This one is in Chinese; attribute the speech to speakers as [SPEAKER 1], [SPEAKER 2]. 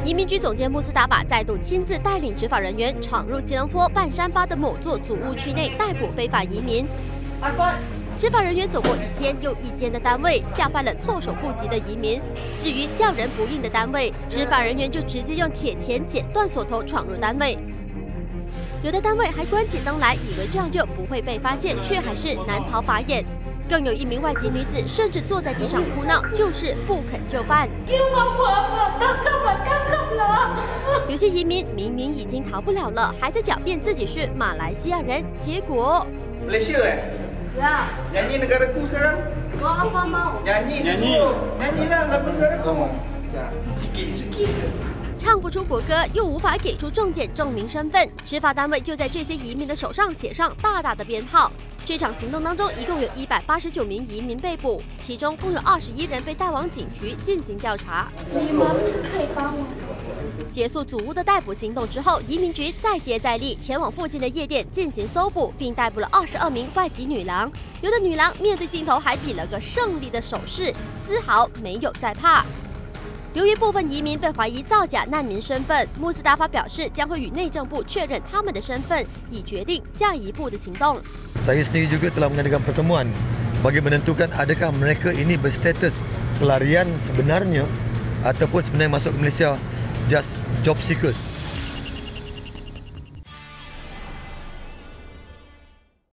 [SPEAKER 1] 移民局总监穆斯达法再度亲自带领执法人员闯入吉隆坡半山巴的某座祖屋区内逮捕非法移民。执法人员走过一间又一间的单位，吓坏了措手不及的移民。至于叫人不应的单位，执法人员就直接用铁钳剪断锁头闯入单位。有的单位还关起灯来，以为这样就不会被发现，却还是难逃法眼。更有一名外籍女子甚至坐在地上哭闹，就是不肯就范。有些移民明明已经逃不了了，还在狡辩自己是马来西亚人，结果。
[SPEAKER 2] Malaysia
[SPEAKER 3] Ya.
[SPEAKER 2] Nyanyi negaraku sekarang?
[SPEAKER 3] Kau apa mau?
[SPEAKER 2] Nyanyilah lagu negaraku. Sikit-sikit.
[SPEAKER 1] 唱不出国歌，又无法给出证件证明身份，执法单位就在这些移民的手上写上大大的编号。这场行动当中，一共有189名移民被捕，其中共有21人被带往警局进行调查。
[SPEAKER 3] 你们可以帮我。
[SPEAKER 1] 结束祖屋的逮捕行动之后，移民局再接再厉，前往附近的夜店进行搜捕，并逮捕了22名外籍女郎。有的女郎面对镜头还比了个胜利的手势，丝毫没有在怕。由于部分移民被怀疑造假难民身份，穆斯达法表示将会与内政部确认他们的身份，以决定下一步的行动。
[SPEAKER 4] Saya sendiri juga telah mengadakan pertemuan bagi menentukan adakah mereka ini berstatus pelarian sebenarnya ataupun sebenarnya masuk ke Malaysia just job seekers.